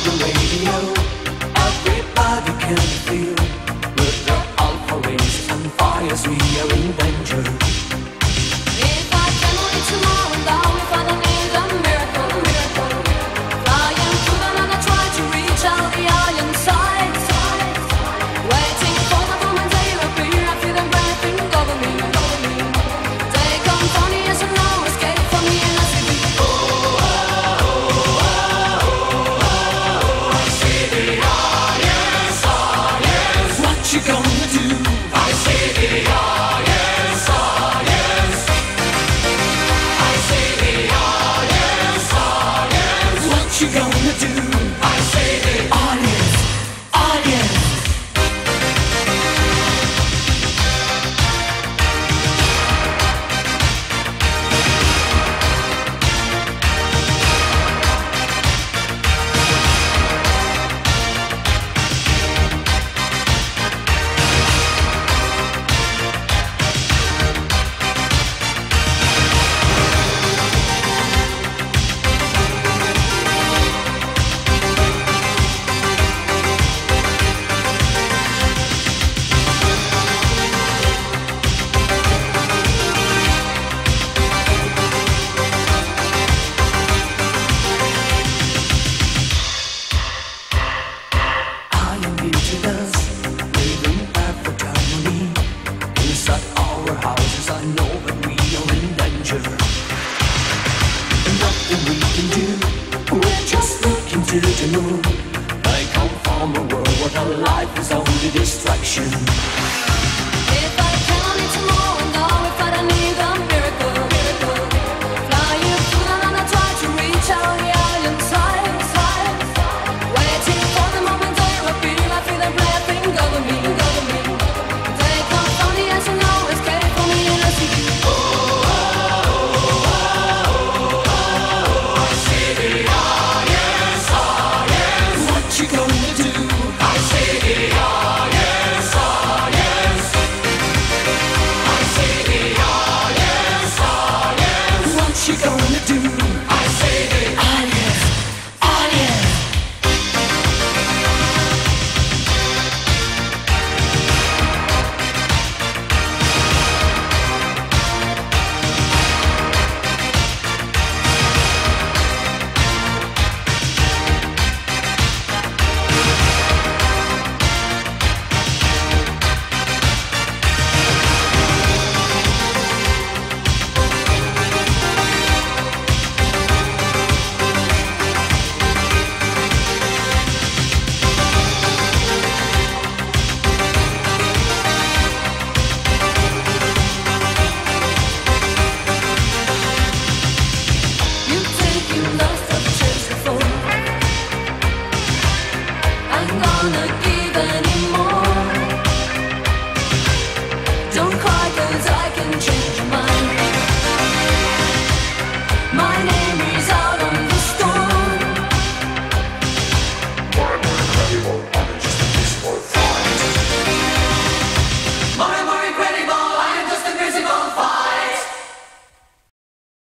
the radio, everybody can feel. With the alpha rays and fires, we are in danger. If I can only tomorrow, down if I don't need a miracle, miracle. Flying through the night, I try to reach out the island side. Waiting for the moment they appear, I feel them breathing over me, over me. They come funny as no escape from me, and I say, what you gonna do? I say the ah yes, ah yes. I say the ah yes, ah yes. What you gonna do? I say the ah yes, ah yes. I am indigenous, living African money. Inside our houses, I know that we are in danger. Nothing we can do, we're just looking to the moon. I come from a world where our life is only distraction.